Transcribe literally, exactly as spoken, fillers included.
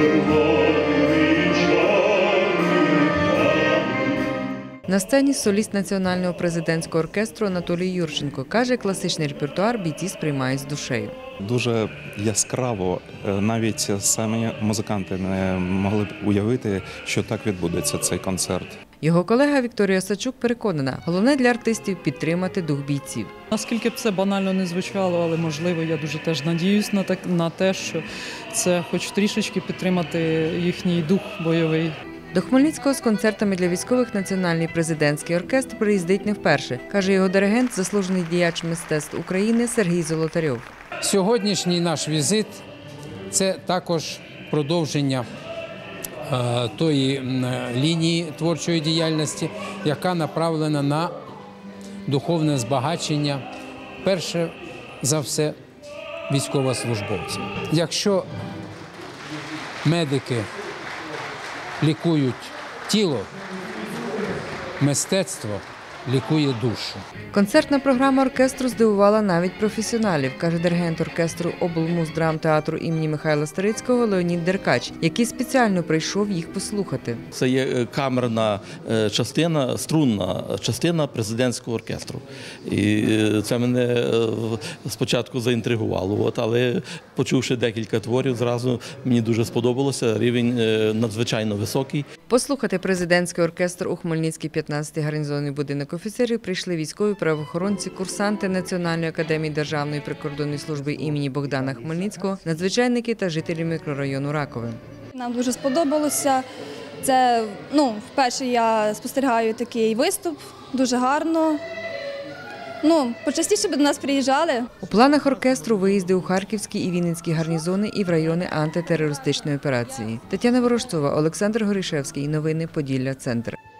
На сцені соліст Національного президентського оркестру Анатолій Юрченко. Каже, класичний репертуар бійці сприймають з душею. Дуже яскраво, навіть самі музиканти не могли б уявити, що так відбудеться цей концерт. Його колега Вікторія Сачук переконана, головне для артистів – підтримати дух бійців. Наскільки б це банально не звучало, але можливо, я дуже теж надіюсь на, так, на те, що це хоч трішечки підтримати їхній дух бойовий. До Хмельницького з концертами для військових Національний президентський оркестр приїздить не вперше, каже його диригент, заслужений діяч мистецтв України Сергій Золотарьов. Сьогоднішній наш візит – це також продовження е, тої лінії творчої діяльності, яка направлена на духовне збагачення, перше за все, військовослужбовців. Якщо медики лікують тіло, мистецтво лікує душу. Концертна програма оркестру здивувала навіть професіоналів, каже диригент оркестру облмуздрамтеатру імені Михайла Старицького Леонід Деркач, який спеціально прийшов їх послухати. Це є камерна частина, струнна частина президентського оркестру. І це мене спочатку заінтригувало, от, але почувши декілька творів, зразу мені дуже сподобалося, рівень надзвичайно високий. Послухати президентський оркестр у Хмельницький п'ятнадцятий гарнізонний будинок офіцерів прийшли військові, правоохоронці, курсанти Національної академії Державної прикордонної служби імені Богдана Хмельницького, надзвичайники та жителі мікрорайону Ракове. Нам дуже сподобалося. Це, ну, вперше я спостерігаю такий виступ, дуже гарно. Ну, почастіше б до нас приїжджали. У планах оркестру виїзди у Харківський і Вінницький гарнізони і в райони антитерористичної операції. Тетяна Ворожцова, Олександр Горішевський. Новини Поділля. Центр.